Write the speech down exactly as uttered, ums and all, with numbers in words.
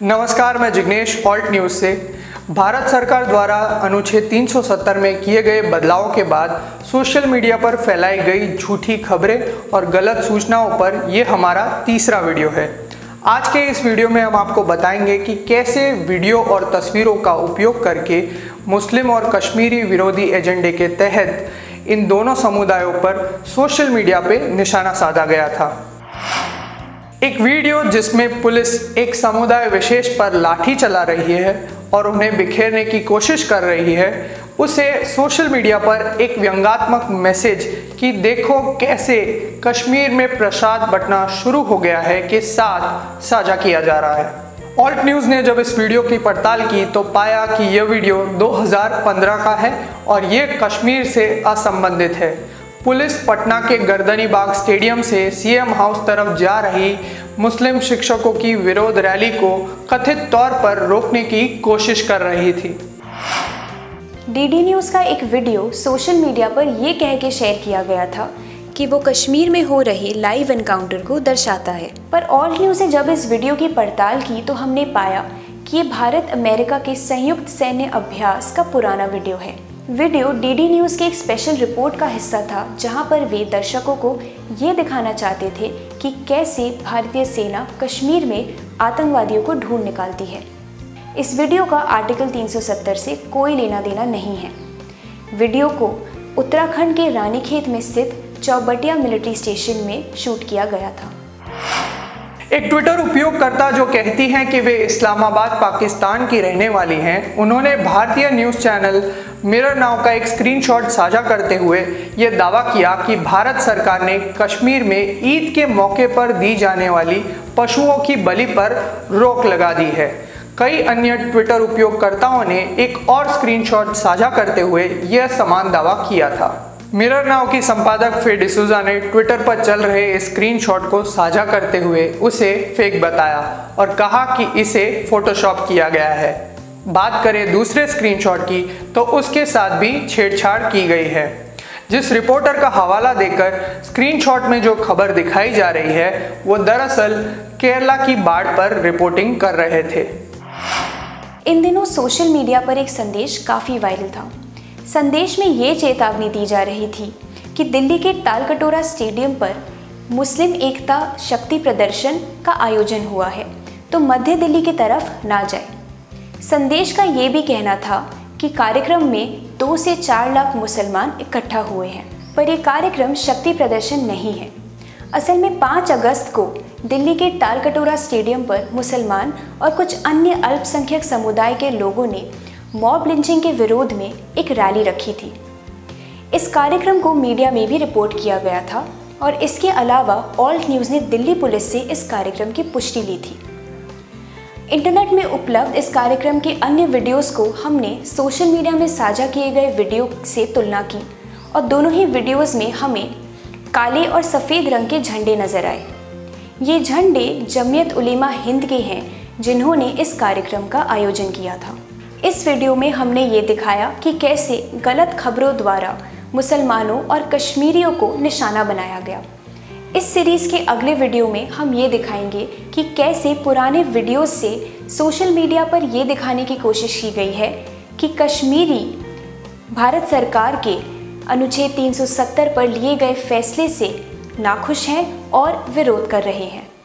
नमस्कार, मैं Jignesh alt news से। भारत सरकार द्वारा अनुच्छेद तीन सौ सत्तर में किए गए बदलाव के बाद सोशल मीडिया पर फैलाई गई झूठी खबरें और गलत सूचनाओं पर यह हमारा तीसरा वीडियो है। आज के इस वीडियो में हम आपको बताएंगे कि कैसे वीडियो और तस्वीरों का उपयोग करके मुस्लिम और कश्मीरी विरोधी एजेंडे के तहत इन दोनों समुदायों पर सोशल मीडिया पे निशाना साधा गया था। एक वीडियो जिसमें पुलिस एक समुदाय विशेष पर लाठी चला रही है और उन्हें बिखेरने की कोशिश कर रही है, उसे सोशल मीडिया पर एक व्यंग्यात्मक मैसेज कि देखो कैसे कश्मीर में प्रसाद बंटना शुरू हो गया है के साथ साझा किया जा रहा है। ऑल्ट न्यूज़ ने जब इस वीडियो की पड़ताल की तो पाया कि यह वीडियो दो हज़ार पंद्रह का है और ये कश्मीर से असंबंधित है। पुलिस पटना के गर्दनी बाग स्टेडियम से सीएम हाउस तरफ जा रही मुस्लिम शिक्षकों की विरोध रैली को कथित तौर पर रोकने की कोशिश कर रही थी। डीडी न्यूज़ का एक वीडियो सोशल मीडिया पर ये कह के शेयर किया गया था कि वो कश्मीर में हो रहे लाइव एनकाउंटर को दर्शाता है। पर ऑल्ट न्यूज़ ने जब इस वीडियो की पड़ताल की तो हमने पाया कि ये भारत अमेरिका के संयुक्त सैन्य अभ्यास का पुराना वीडियो है। वीडियो डीडी न्यूज़ की एक स्पेशल रिपोर्ट का हिस्सा था, जहां पर वे दर्शकों को ये दिखाना चाहते थे कि कैसे भारतीय सेना कश्मीर में आतंकवादियों को ढूंढ निकालती है। इस वीडियो का आर्टिकल तीन सौ सत्तर से कोई लेना देना नहीं है। वीडियो को उत्तराखंड के रानीखेत में स्थित चौबटिया मिलिट्री स्टेशन में शूट किया गया था। एक ट्विटर उपयोगकर्ता जो कहती हैं कि वे इस्लामाबाद पाकिस्तान की रहने वाली हैं, उन्होंने भारतीय न्यूज़ चैनल मिरर नाउ का एक स्क्रीनशॉट साझा करते हुए ये दावा किया कि भारत सरकार ने कश्मीर में ईद के मौके पर दी जाने वाली पशुओं की बलि पर रोक लगा दी है। कई अन्य ट्विटर उपयोगकर्ताओं ने एक और स्क्रीनशॉट साझा करते हुए यह समान दावा किया था। मिरर नाउ की संपादक फे डिसूजा ने ट्विटर पर चल रहे इस स्क्रीनशॉट को साझा करते हुए उसे फेक बताया और कहा कि इसे फोटोशॉप किया गया है। बात करें दूसरे स्क्रीनशॉट की तो उसके साथ भी छेड़छाड़ की गई है। जिस रिपोर्टर का हवाला देकर स्क्रीनशॉट में जो खबर दिखाई जा रही है वो दरअसल केरला की बाढ़ पर रिपोर्टिंग कर रहे थे। इन दिनों सोशल मीडिया पर एक संदेश काफ़ी वायरल था। संदेश में ये चेतावनी दी जा रही थी कि दिल्ली के तालकटोरा स्टेडियम पर मुस्लिम एकता शक्ति प्रदर्शन का आयोजन हुआ है, तो मध्य दिल्ली की तरफ ना जाए। संदेश का ये भी कहना था कि कार्यक्रम में दो से चार लाख मुसलमान इकट्ठा हुए हैं, पर यह कार्यक्रम शक्ति प्रदर्शन नहीं है। असल में पाँच अगस्त को दिल्ली के तालकटोरा स्टेडियम पर मुसलमान और कुछ अन्य अल्पसंख्यक समुदाय के लोगों ने मॉब लिंचिंग के विरोध में एक रैली रखी थी। इस कार्यक्रम को मीडिया में भी रिपोर्ट किया गया था और इसके अलावा ऑल्ट न्यूज़ ने दिल्ली पुलिस से इस कार्यक्रम की पुष्टि ली थी। इंटरनेट में उपलब्ध इस कार्यक्रम के अन्य वीडियोस को हमने सोशल मीडिया में साझा किए गए वीडियो से तुलना की और दोनों ही वीडियोस में हमें काले और सफ़ेद रंग के झंडे नजर आए। ये झंडे जमीयत उलेमा हिंद के हैं, जिन्होंने इस कार्यक्रम का आयोजन किया था। इस वीडियो में हमने ये दिखाया कि कैसे गलत खबरों द्वारा मुसलमानों और कश्मीरियों को निशाना बनाया गया। इस सीरीज़ के अगले वीडियो में हम ये दिखाएंगे कि कैसे पुराने वीडियोस से सोशल मीडिया पर ये दिखाने की कोशिश की गई है कि कश्मीरी भारत सरकार के अनुच्छेद तीन सौ सत्तर पर लिए गए फैसले से नाखुश हैं और विरोध कर रहे हैं।